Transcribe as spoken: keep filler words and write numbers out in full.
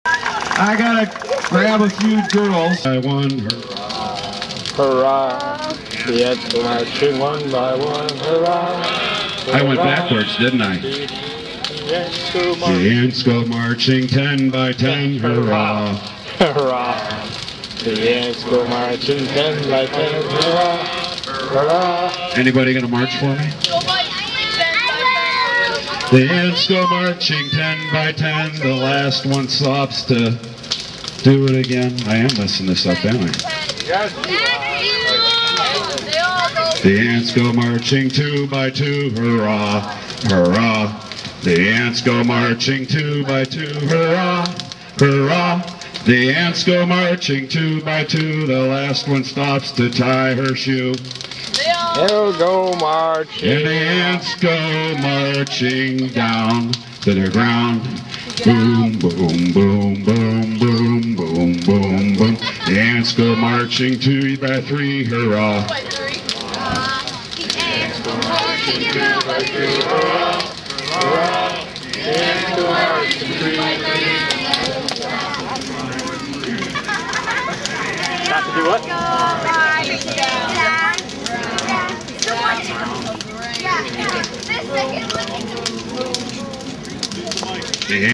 I gotta grab a few girls. I won hurrah. Hurrah. The ants go marching one by one. Hurrah. Hurrah. I went backwards, didn't I? The ants go marching. The ants go marching ten by ten. Hurrah. Hurrah. The ants go marching ten by ten. Hurrah. Hurrah. Anybody gonna march for me? The ants go marching ten by ten. The last one stops to do it again. I am messing this up, am I? The ants go marching two by two. Hurrah, hurrah. The ants go marching two by two. Hurrah, hurrah. The ants go marching two by two. The last one stops to tie her shoe. They'll go marching. And the ants go marching down to the ground. Boom, boom, boom, boom, boom, boom, boom, boom. The ants go marching two by three. Hurrah. The ants go marching two by two. Hurrah. Hurrah. The ants go marching three by three. Got to do what? The